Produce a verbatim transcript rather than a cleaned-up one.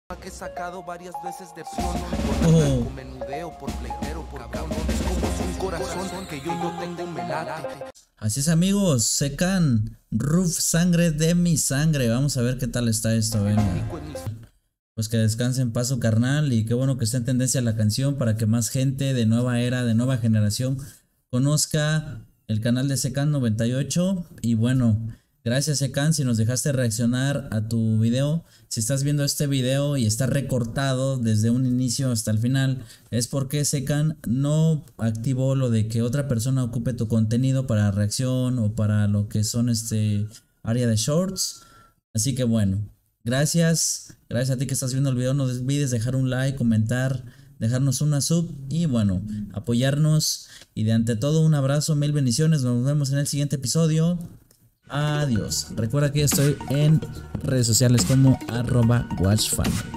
Que he sacado varias veces de piono por menudeo, por pleitero, por cabrón. Es como un corazón que yo no tengo un melate. Así es, amigos, Secan, Ruf, sangre de mi sangre. Vamos a ver qué tal está esto, venga. Pues que descanse en paz su carnal, y qué bueno que está en tendencia la canción para que más gente de nueva era, de nueva generación conozca el canal de Secan noventa y ocho. Y bueno, gracias Secan si nos dejaste reaccionar a tu video. Si estás viendo este video y está recortado desde un inicio hasta el final, es porque Secan no activó lo de que otra persona ocupe tu contenido para reacción o para lo que son este área de shorts. Así que bueno, gracias, gracias a ti que estás viendo el video. No olvides dejar un like, comentar, dejarnos una sub y bueno, apoyarnos. Y de ante todo un abrazo, mil bendiciones. Nos vemos en el siguiente episodio. Adiós. Recuerda que estoy en redes sociales como arroba watchfan.